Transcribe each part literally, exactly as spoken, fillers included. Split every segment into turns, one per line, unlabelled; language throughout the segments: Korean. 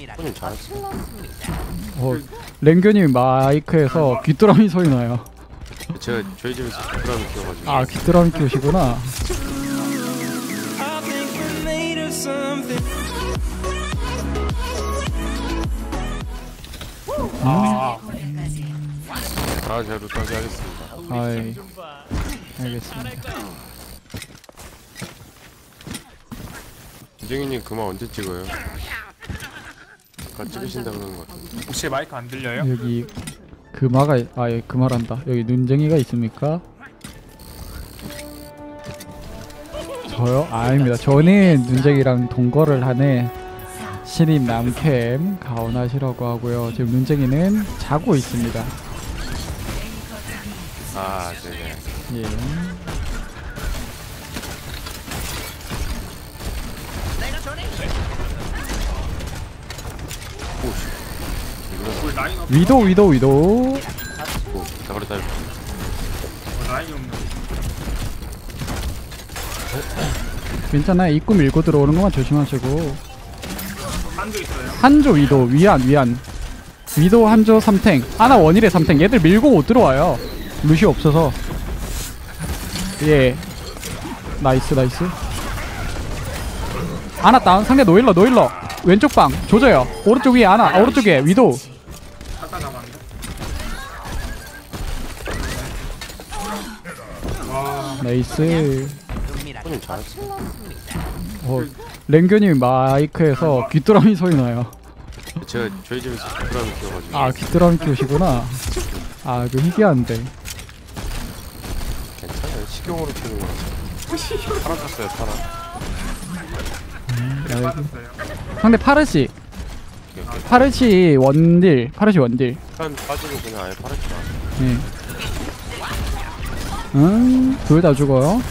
손님 잘했어.
어, 랭교님 마이크에서 귀뚜라미 소리 나요.
제가 저희 집에서 귀뚜라미 키워가지고.
아, 귀뚜라미 키우시구나.
아, 아 제가 루타기 하겠습니다.
아이, 알겠습니다.
이정희님 그만 언제 찍어요? 아까 찍으신다 그러는 것 같은데.
혹시 마이크 안 들려요?
여기 금화가 아, 예, 금화란다. 여기 눈쟁이가 있습니까? 저요? 아닙니다. 저는 눈쟁이랑 동거를 하는 신인 남캠 가온하시라고 하고요. 지금 눈쟁이는 자고 있습니다.
아, 네네.
예.
오씨.
라인 없
위도 위도 위도.
오, 다그래 다
라인이 없네.
괜찮아요. 입구 밀고 들어오는 것만 조심하시고.
한조 있어요?
한조 위도 위안 위안. 위도 한조 삼탱. 아나 원일에 삼탱. 얘들 밀고 못 들어와요. 루시 없어서. 예. 나이스 나이스. 아나 다운. 상대 노일러 노일러. 왼쪽 방 조져요. 오른쪽 위에 아나. 아, 오른쪽 위에 위도.
아까 잡았는데? 와,
나이스.
손님 잘했어.
어, 랭교님 마이크에서 귀뚜라미 소리 나요.
제가 저희 집에서 귀뚜라미 키워가지고.
아, 귀뚜라미 키우시구나. 아, 그 희귀한데.
괜찮아요. 식용으로 키우는 거라서. 파라 샀어요, 파라.
음,
그래
아,
빠졌어요.
상대 파르시. 파르시 원딜. 파르시 원딜.
한 빠지고 그냥 아예 파라 키워.
예. 음, 둘 다 죽어요.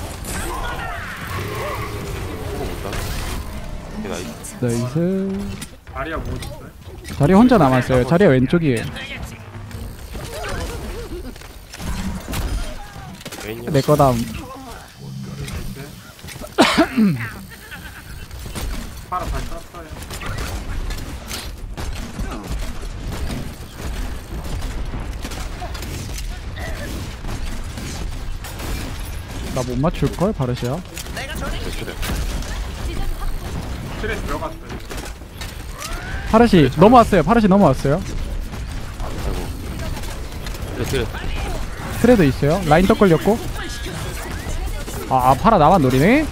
그거 못다. 이게 나이스.
나이스.
아리아 뭐 있어요?
자리 혼자 남았어요. 자리가 왼쪽이에요.
메인이
내 거다.
파라 다시 땄어요.
나 못 맞출걸? 바르시야.
그래.
틀에 들어갔어요.
파르시 넘어왔어요. 파르시 넘어왔어요.
아이고. 그래, 그래.
트레도 있어요. 라인 떡 걸렸고. 아, 아 파라 나만 노리네.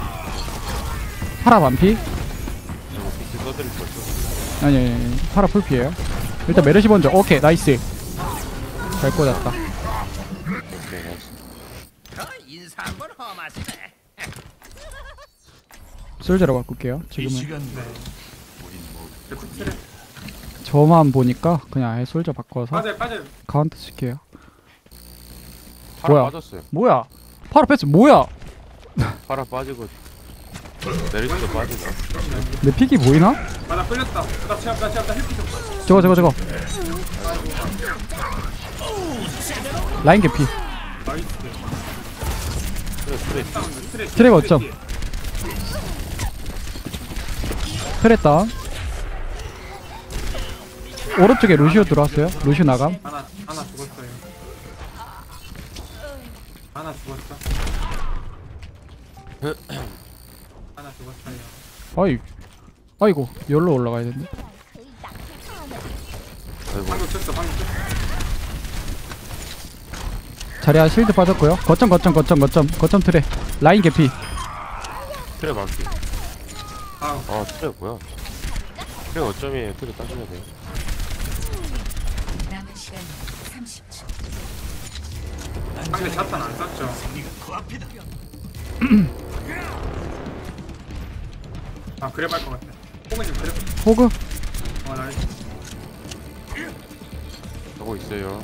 파라 반피.
이거 비트 써드릴 거죠.
아니, 아니, 아니 파라 풀피에요. 일단 메르시 먼저. 오케이 나이스. 잘 꽂았다.
오케이, 나이스.
솔저로 바꿀게요. 지금은
그래서 틀에
저만 보니까 그냥 아예 솔저 바꿔서
빠져요, 빠져요.
카운트 칠게요.
파라
뭐야?
빠졌어요.
뭐야? 파라 패스 뭐야?
파라 빠지고 메리스도 빠지고.
내 픽이 보이나?
아, 나 끌렸다. 나 체압, 나 체압, 나 헬피 좀.
저거 저거 저거. 라인 개피.
나이스.
그래, 그래.
틀에,
트랙 어쩜? 트랙 다운. 오른쪽에 루시오 들어왔어요. 루시오 나감.
하나, 하나 죽었어요. 하나 죽었어. 하나 죽었어요.
아이, 아이고 열로 올라가야 되는데.
아이고.
방금 쳤어, 방금 쳤어.
자리야 실드 빠졌고요. 거점 거점 거점 거점 거점 트랙. 라인 개피.
트레 막기.
아,
아, 트레 뭐야? 트레 어쩌면 트레 따줘야 돼.
남은 시간 삼십 초.
상대 자탄 안 쐈죠. 아, 그래 말 것 같아. 호그님 그래.
호그.
어, 나이스.
하고 있어요.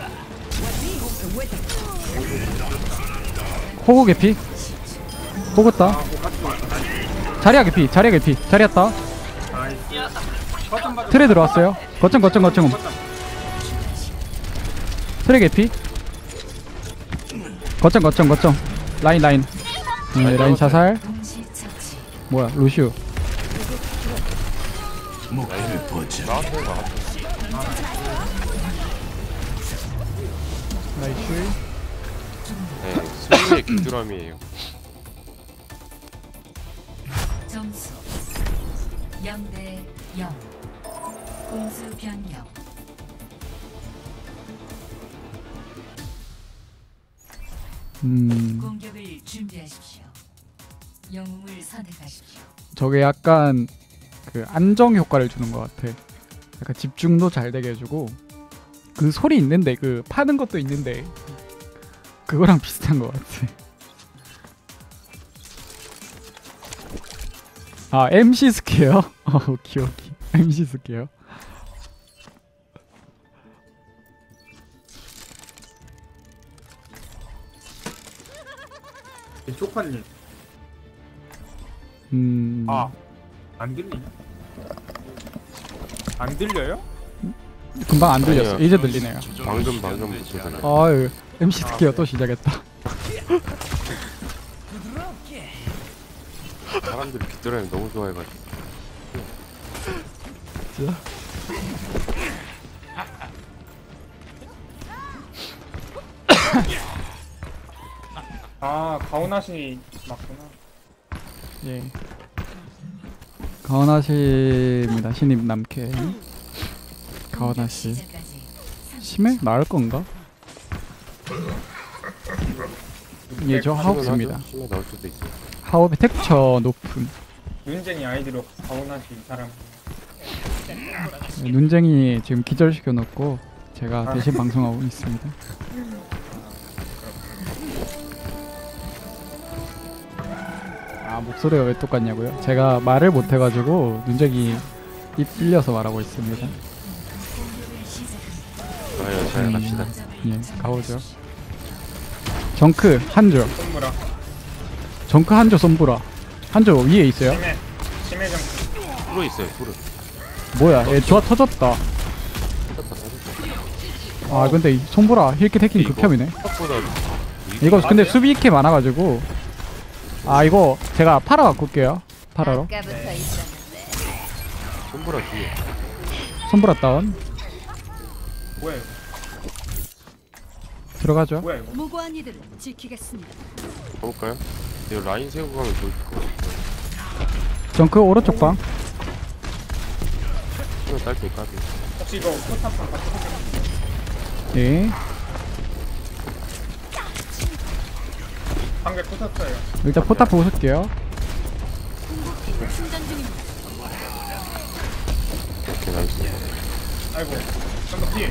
호그 개피. 호그
아,
따.
뭐 같이 왔다. 나이스.
자리야 개피. 자리야 개피. 자리야 따.
나이스. 거점 받아.
트레 들어왔어요. 거점 거점 거점.
거점.
트레 개피. 거점 거점 거점. 라인 라인. 네, 라인 자살.
동시 처치.
뭐야 루시오.
나이스. 나왔어요 나왔어.
나이스.
네 승리의 귀뚜라미예요.
점수 영 대 영. 공수 변경.
음,
공격을 준비하십시오. 영웅을 선택하십시오.
저게 약간 그 안정 효과를 주는 것 같아. 약간 집중도 잘 되게 해주고 그 소리 있는데 그 파는 것도 있는데 그거랑 비슷한 것 같아. 아 엠씨 스퀘어? 어 기억이 엠씨 스퀘어.
쪽팔리.
음,
아, 안 들리냐? 안 들려요?
금방 안 들렸어.
아니요.
이제 들리네요.
방금 방금 부르잖아요.
아유 엠씨 스퀘어 또 시작했다.
사람들이 귀뚜라미 너무 좋아해가지고.
진짜?
아, 가오나시 맞구나.
예. 가오나시입니다. 신입 남캐. 가오나시.
시작까지
심해? 나을 건가? 예, 저 하옵스입니다.
심해 나올 수도 있어요.
하옵의 텍처 높음.
윤쟁이 아이디로 가오나시 사람.
네, 눈쟁이 지금 기절시켜 놓고 제가 대신 방송하고 있습니다. 아 목소리가 왜 똑같냐고요? 제가 말을 못해가지고 눈쟁이 입 빌려서 말하고 있습니다.
좋아요 잘
음.
갑시다.
예, 가보죠. 정크 한조,
손무라.
정크 한조 솜브라. 한조 위에 있어요?
심해. 심해 정.
프로 있어요 프로.
뭐야? 얘 좋아 터졌다.
터졌다 터졌다.
아 근데 이 솜브라 힐킷 해킹
이거
극혐이네.
생각보다
이거 근데 수비 이렇게 많아가지고 아 이거 제가 팔아 갖고 올게요. 팔아로
아까부터 있었는데.
손보라 뒤에.
솜브라 다운
뭐야 이거?
들어가죠.
뭐야 이거?
무고한 이들을 지키겠습니다.
가볼까요? 이거 라인 세우고 가면 좋을 것 같아요.
정크 오른쪽 방.
시간 딸때 까비.
혹시 이거 포탑방 같이 해줘?
예.
방금 포탑어요.
일단 포탑 보고 쓸게요.
충전 중입니다.
오케이 나이스.
아이고. 잠깐 피해.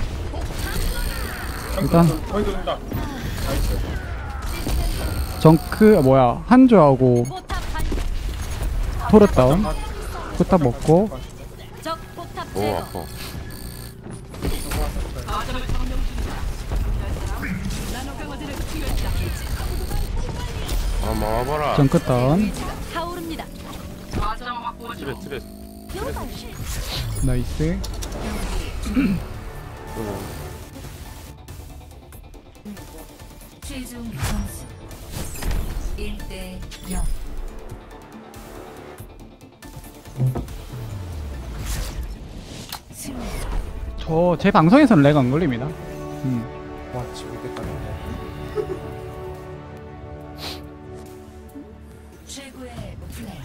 일단.
거의 도는다. 나이스.
정크 아, 뭐야 한조하고
포탑 반.
토르 다운. 포탑 먹고
적 포탑
오
제거.
아파. 아 막아봐라.
정크 다운.
타오릅니다.
트레 트레.
나이스.
어,
최종 점수 일 대 영. 승리.
저 제 방송에서는 렉 안 걸립니다. 음.
와, 지우겠다.
최고의 플레이.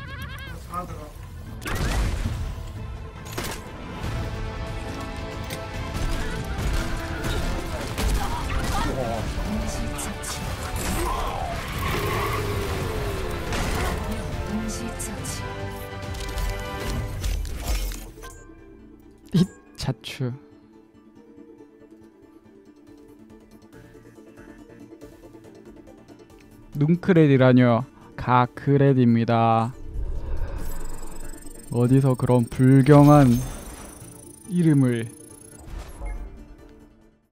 동시처치. 동시처치.
힛 자추. 눈크레디라뇨. 가크레디입니다. 어디서 그런 불경한 이름을